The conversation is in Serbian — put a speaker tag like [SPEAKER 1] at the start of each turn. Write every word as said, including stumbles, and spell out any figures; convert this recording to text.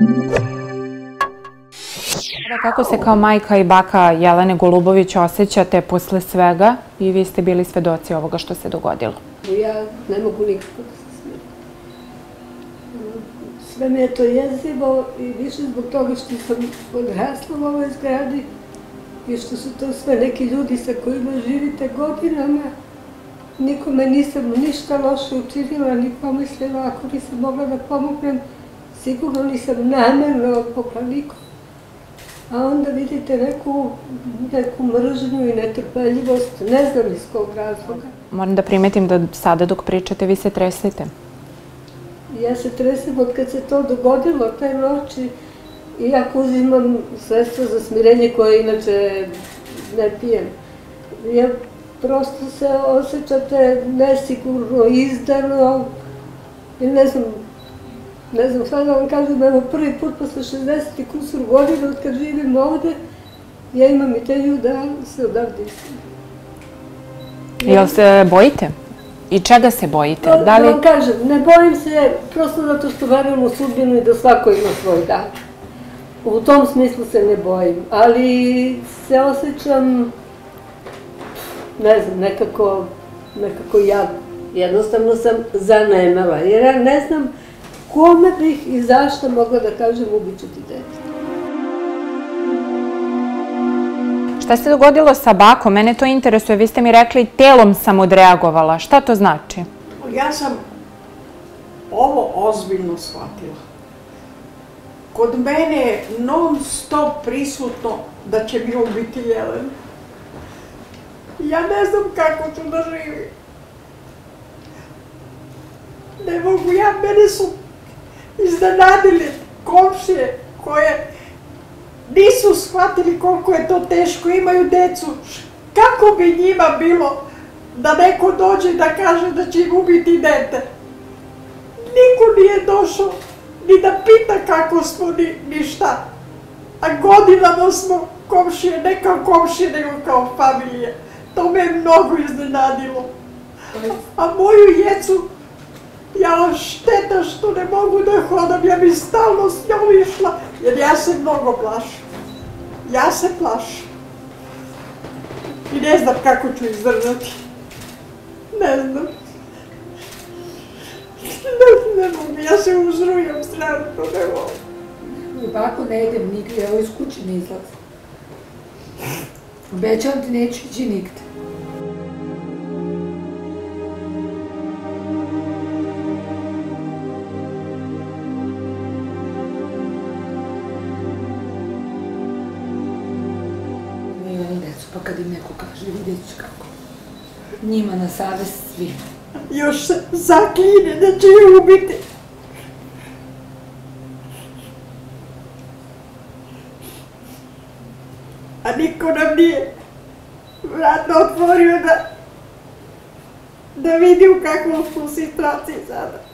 [SPEAKER 1] Kako se kao majka i baka Jelene Golubović osjećate posle svega i vi ste bili svedoci ovoga što se dogodilo?
[SPEAKER 2] Ja ne mogu nikako da se smirim. Sve mi je to jezivo i više zbog toga što sam odrasla u ovoj zgradi i što su to sve neki ljudi sa kojima živite godinama. Nikome nisam ništa loše učinila, ni pomislila, ako nisam mogla da pomognem, sigurno nisam namerno odpokla nikom. A onda vidite neku, neku mržnju i netrpeljivost, ne znam iz kog razloga.
[SPEAKER 1] Moram da primetim da sada dok pričate vi se tresete.
[SPEAKER 2] Ja se tresem od kad se to dogodilo te noći, iako uzimam sredstva za smirenje koje inače ne pijem. Ja prosto se osjećate nesigurno, izdano i ne znam, ne znam, sad da vam kažem, evo prvi put posle šezdeset i kusur godina od kad živim ovde, ja imam ideju da se odavde istim.
[SPEAKER 1] Jel se bojite? I čega se bojite?
[SPEAKER 2] Da vam kažem, ne bojim se prosto zato što verujem u sudbinu i da svako ima svoj dan. U tom smislu se ne bojim, ali se osjećam, ne znam, nekako, nekako jadno. Jednostavno sam zanemela, jer ja ne znam kome bih i zašto mogla da kažem ubiću ti dete.
[SPEAKER 1] Šta se dogodilo sa bakom? Mene to interesuje. Vi ste mi rekli telom sam odreagovala. Šta to znači?
[SPEAKER 3] Ja sam ovo ozbiljno shvatila. Kod mene je non stop prisutno da će mi ubiti Jelenu. Ja ne znam kako ću da živim. Ne mogu ja, mene su iznenadili komšije koje nisu shvatili koliko je to teško, imaju decu. Kako bi njima bilo da neko dođe da kaže da će im ubiti dete? Niko nije došao ni da pita kako smo, ni šta. A godinama smo komšije, ne kao komšije, nego kao familija. To me je mnogo iznenadilo. A moju djecu, ja šteta što ne mogu da hodam, ja bi stalno s njom išla, jer ja se mnogo plašim. Ja se plašim. I ne znam kako ću izdržati. Ne znam. Ne, ne mogu, ja se uzrujam strašno, ne mogu.
[SPEAKER 2] Bako ne idem nigdje, evo iz kuće ne izlazim. Obećavam ti, neću ići nigde. Pa kad im neko kaže, vidjet ću kako. Njima na savest svi.
[SPEAKER 3] Još se zakline da će je ubiti. A niko nam nije vratno otvorio da da vidi u kakvom smo situaciji sada.